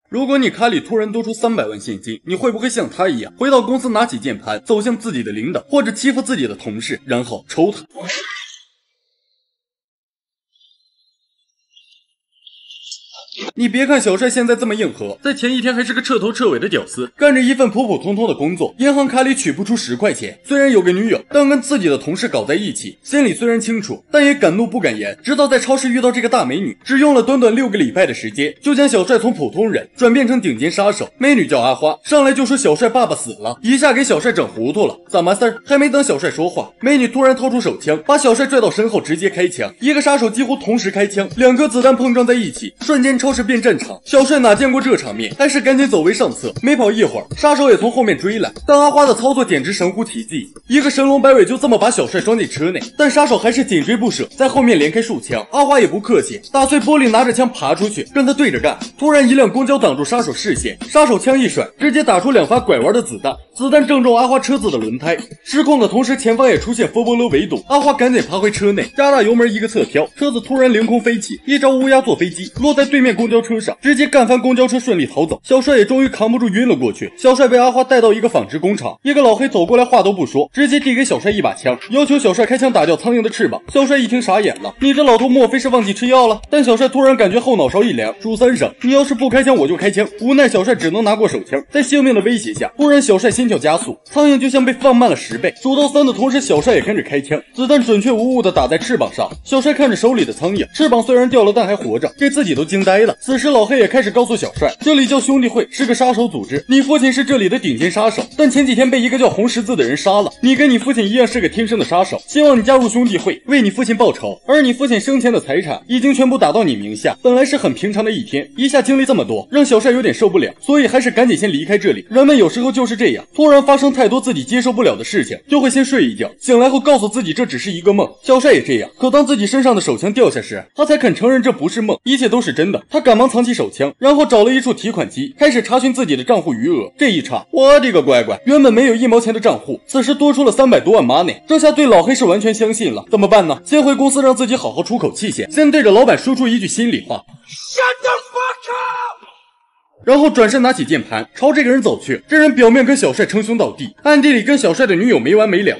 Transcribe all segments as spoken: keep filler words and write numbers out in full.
如果你卡里突然多出三百万现金，你会不会像他一样回到公司拿起键盘，走向自己的领导，或者欺负自己的同事，然后抽他？你别看小帅现在这么硬核，在前一天还是个彻头彻尾的屌丝，干着一份普普通通的工作，银行卡里取不出十块钱。虽然有个女友，但跟自己的同事搞在一起，心里虽然清楚，但也敢怒不敢言。直到在超市遇到这个大美女，只用了短短六个礼拜的时间，就将小帅从普通人转变成顶尖杀手。美女叫阿花，上来就说小帅爸爸死了，一下给小帅整糊涂了。怎么事儿？还没等小帅说话，美女突然掏出手枪，把小帅拽到身后，直接开枪。一个杀手几乎同时开枪，两颗子弹碰撞在一起，瞬间超市变战场。小帅哪见过这场面，还是赶紧走为上策。没跑一会儿，杀手也从后面追来，但阿花的操作简直神乎其技，一个神龙摆尾就这么把小帅装进车内。但杀手还是紧追不舍，在后面连开数枪。阿花也不客气，打碎玻璃，拿着枪爬出去，跟他对着干。突然一辆公交挡住杀手视线，杀手枪一甩，直接打出两发拐弯的子弹，子弹正中阿花车子的轮胎。失控的同时，前方也出现佛波罗围堵，阿花赶紧爬回车内，加大油门一个侧飘，车子突然凌空飞起，一招乌鸦坐飞机，落在对面公交车上，直接干翻公交车，顺利逃走。小帅也终于扛不住晕了过去。小帅被阿花带到一个纺织工厂，一个老黑走过来，话都不说，直接递给小帅一把枪，要求小帅开枪打掉苍蝇的翅膀。小帅一听傻眼了，你这老头莫非是忘记吃药了？但小帅突然感觉后脑勺一凉，朱三省，你要是不开枪我就开枪。无奈小帅只能拿过手枪，在性命的威胁下，突然小帅心跳加速，苍蝇就像被放慢了十倍。数到三的同时，小帅也跟着开枪，子弹准确无误的打在翅膀上。小帅看着手里的苍蝇，翅膀虽然掉了，但还活着，给自己都惊呆了。此时老黑也开始告诉小帅，这里叫兄弟会，是个杀手组织，你父亲是这里的顶尖杀手，但前几天被一个叫红十字的人杀了，你跟你父亲一样是个天生的杀手，希望你加入兄弟会，为你父亲报仇。而你父亲生前的财产已经全部打到你名下，本来是很平常的一天，一下经历这么多，让小帅有点受不了，所以还是赶紧先离开这里。人们有时候就是这样，突然发生太多自己接受不了的事情，就会先睡一觉，醒来后告诉自己这只是一个梦。小帅也这样，可当自己身上的手枪掉下时，他才肯承认这不是梦，一切都是真的。他赶忙藏起手枪，然后找了一处提款机，开始查询自己的账户余额。这一查，我的个乖乖，原本没有一毛钱的账户，此时多出了三百多万 money。这下对老黑是完全相信了，怎么办呢？先回公司让自己好好出口气先，先对着老板说出一句心里话 Shut the fuck up， 然后转身拿起键盘朝这个人走去。这人表面跟小帅称兄道弟，暗地里跟小帅的女友没完没了。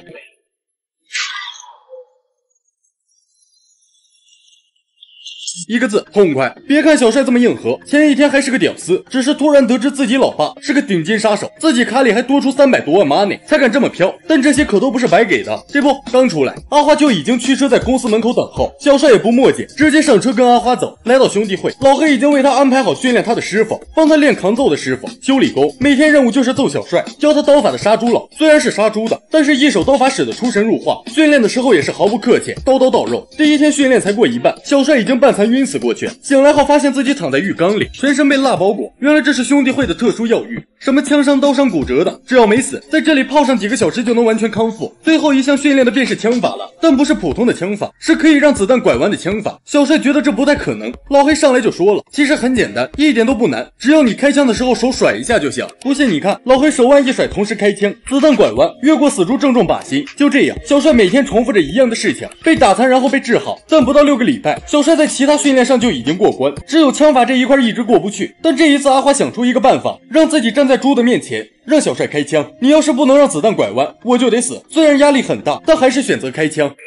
一个字，痛快。别看小帅这么硬核，前一天还是个屌丝，只是突然得知自己老爸是个顶尖杀手，自己卡里还多出三百多万 money， 才敢这么飘。但这些可都不是白给的。这不，刚出来，阿花就已经驱车在公司门口等候。小帅也不墨迹，直接上车跟阿花走，来到兄弟会。老黑已经为他安排好训练他的师傅，帮他练扛揍的师傅，修理工。每天任务就是揍小帅，教他刀法的杀猪佬。虽然是杀猪的，但是一手刀法使得出神入化，训练的时候也是毫不客气，刀刀到肉。第一天训练才过一半，小帅已经半残晕死过去，醒来后发现自己躺在浴缸里，全身被蜡包裹。原来这是兄弟会的特殊药浴，什么枪伤、刀伤、骨折的，只要没死，在这里泡上几个小时就能完全康复。最后一项训练的便是枪法了，但不是普通的枪法，是可以让子弹拐弯的枪法。小帅觉得这不太可能，老黑上来就说了，其实很简单，一点都不难，只要你开枪的时候手甩一下就行。不信你看，老黑手腕一甩，同时开枪，子弹拐弯，越过死猪正中靶心。就这样，小帅每天重复着一样的事情，被打残然后被治好。但不到六个礼拜，小帅在其他训练上就已经过关，只有枪法这一块一直过不去。但这一次阿花想出一个办法，让自己站在猪的面前，让小帅开枪。你要是不能让子弹拐弯，我就得死。虽然压力很大，但还是选择开枪。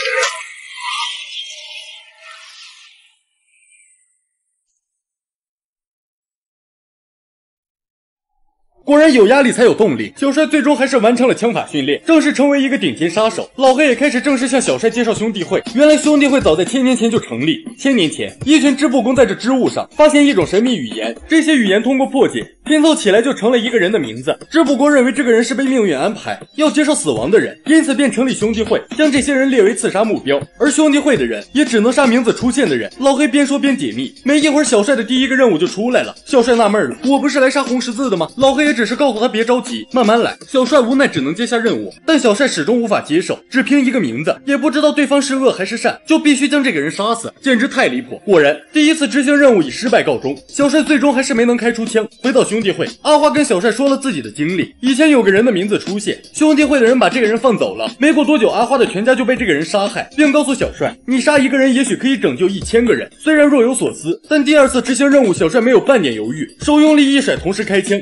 果然有压力才有动力，小帅最终还是完成了枪法训练，正式成为一个顶尖杀手。老黑也开始正式向小帅介绍兄弟会。原来兄弟会早在千年前就成立。千年前，一群织布工在这织物上发现一种神秘语言，这些语言通过破解拼凑起来就成了一个人的名字。织布工认为这个人是被命运安排要接受死亡的人，因此便成立兄弟会，将这些人列为刺杀目标。而兄弟会的人也只能杀名字出现的人。老黑边说边解密，没一会儿小帅的第一个任务就出来了。小帅纳闷了，我不是来杀红十字的吗？老黑也只是告诉他别着急，慢慢来。小帅无奈只能接下任务，但小帅始终无法接受，只凭一个名字也不知道对方是恶还是善，就必须将这个人杀死，简直太离谱。果然第一次执行任务以失败告终，小帅最终还是没能开出枪。回到兄兄弟会，阿花跟小帅说了自己的经历。以前有个人的名字出现，兄弟会的人把这个人放走了。没过多久，阿花的全家就被这个人杀害，并告诉小帅，你杀一个人也许可以拯救一千个人。虽然若有所思，但第二次执行任务，小帅没有半点犹豫，手用力一甩，同时开枪。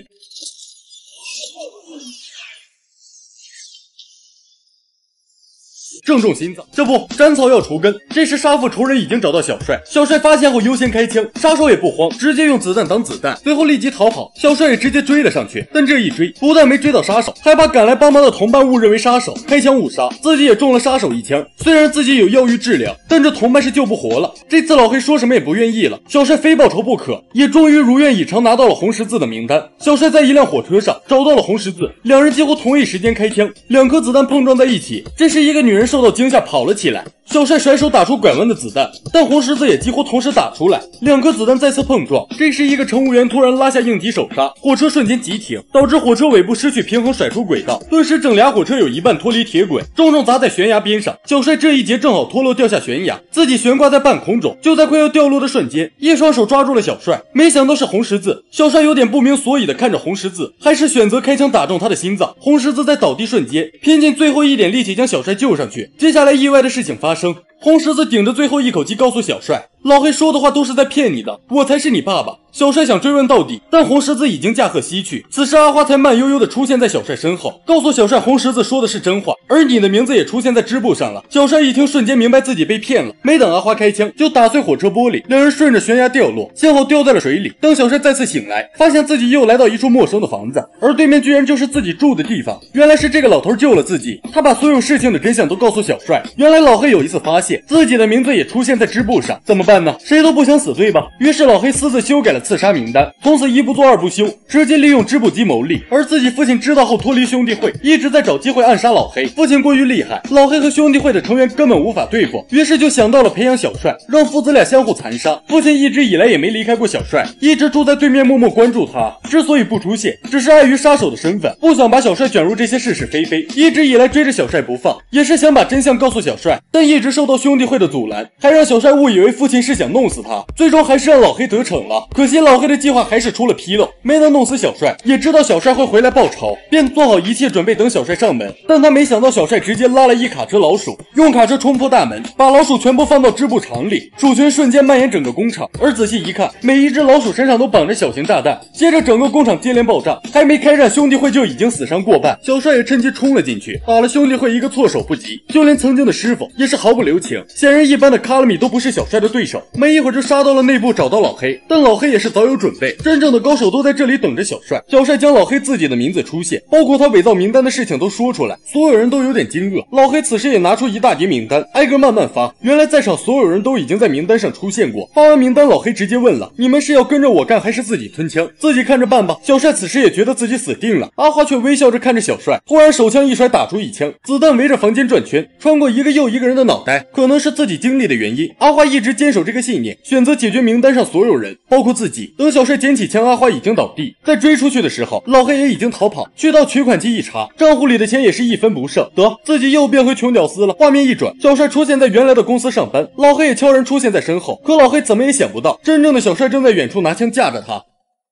正中心脏，这不斩草要除根。这时杀父仇人已经找到小帅，小帅发现后优先开枪，杀手也不慌，直接用子弹当子弹，随后立即逃跑。小帅也直接追了上去，但这一追不但没追到杀手，还把赶来帮忙的同伴误认为杀手，开枪误杀，自己也中了杀手一枪。虽然自己有药浴治疗，但这同伴是救不活了。这次老黑说什么也不愿意了，小帅非报仇不可，也终于如愿以偿拿到了红十字的名单。小帅在一辆火车上找到了红十字，两人几乎同一时间开枪，两颗子弹碰撞在一起，这时一个女人受到惊吓跑了起来，小帅甩手打出拐弯的子弹，但红十字也几乎同时打出来，两颗子弹再次碰撞。这时一个乘务员突然拉下硬体手刹，火车瞬间急停，导致火车尾部失去平衡甩出轨道，顿时整俩火车有一半脱离铁轨，重重砸在悬崖边上。小帅这一节正好脱落掉下悬崖，自己悬挂在半空中，就在快要掉落的瞬间，一双手抓住了小帅，没想到是红十字。小帅有点不明所以的看着红十字，还是选择开枪打中他的心脏。红十字在倒地瞬间拼尽最后一点力气将小帅救上去。接下来意外的事情发生，红十字顶着最后一口气告诉小帅，老黑说的话都是在骗你的，我才是你爸爸。小帅想追问到底，但红十字已经驾鹤西去。此时阿花才慢悠悠的出现在小帅身后，告诉小帅红十字说的是真话，而你的名字也出现在支部上了。小帅一听瞬间明白自己被骗了，没等阿花开枪就打碎火车玻璃，两人顺着悬崖掉落，幸好掉在了水里。等小帅再次醒来，发现自己又来到一处陌生的房子，而对面居然就是自己住的地方。原来是这个老头救了自己，他把所有事情的真相都告诉小帅。原来老黑有一次发现自己的名字也出现在支部上，怎么办呢？谁都不想死对吧？于是老黑私自修改了刺杀名单，从此一不做二不休，直接利用支部机牟利。而自己父亲知道后脱离兄弟会，一直在找机会暗杀老黑。父亲过于厉害，老黑和兄弟会的成员根本无法对付，于是就想到了培养小帅，让父子俩相互残杀。父亲一直以来也没离开过小帅，一直住在对面默默关注他。之所以不出现，只是碍于杀手的身份，不想把小帅卷入这些是是非非，一直以来追着小帅不放，也是想把真相告诉小帅，但一直受到兄弟会的阻拦，还让小帅误以为父亲是想弄死他，最终还是让老黑得逞了。可惜老黑的计划还是出了纰漏，没能弄死小帅，也知道小帅会回来报仇，便做好一切准备等小帅上门。但他没想到小帅直接拉了一卡车老鼠，用卡车冲破大门，把老鼠全部放到织布厂里，鼠群瞬间蔓延整个工厂。而仔细一看，每一只老鼠身上都绑着小型炸弹，接着整个工厂接连爆炸，还没开战兄弟会就已经死伤过半。小帅也趁机冲了进去，打了兄弟会一个措手不及，就连曾经的师傅也是毫不留情。显然一般的卡拉米都不是小帅的对手，没一会儿就杀到了内部，找到老黑。但老黑也是早有准备，真正的高手都在这里等着小帅。小帅将老黑自己的名字出现，包括他伪造名单的事情都说出来，所有人都有点惊愕。老黑此时也拿出一大叠名单，挨个慢慢发。原来在场所有人都已经在名单上出现过。发完名单，老黑直接问了，你们是要跟着我干还是自己吞枪？自己看着办吧。小帅此时也觉得自己死定了。阿花却微笑着看着小帅，忽然手枪一甩，打出一枪，子弹围着房间转圈，穿过一个又一个人的脑袋。可能是自己经历的原因，阿花一直坚守这个信念，选择解决名单上所有人，包括自己。等小帅捡起枪，阿花已经倒地，在追出去的时候，老黑也已经逃跑。去到取款机一查，账户里的钱也是一分不剩，得自己又变回穷屌丝了。画面一转，小帅出现在原来的公司上班，老黑也悄然出现在身后。可老黑怎么也想不到，真正的小帅正在远处拿枪架着他。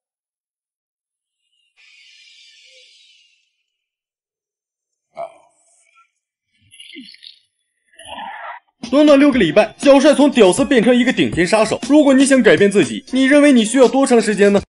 短短六个礼拜，小帅从屌丝变成一个顶尖杀手。如果你想改变自己，你认为你需要多长时间呢？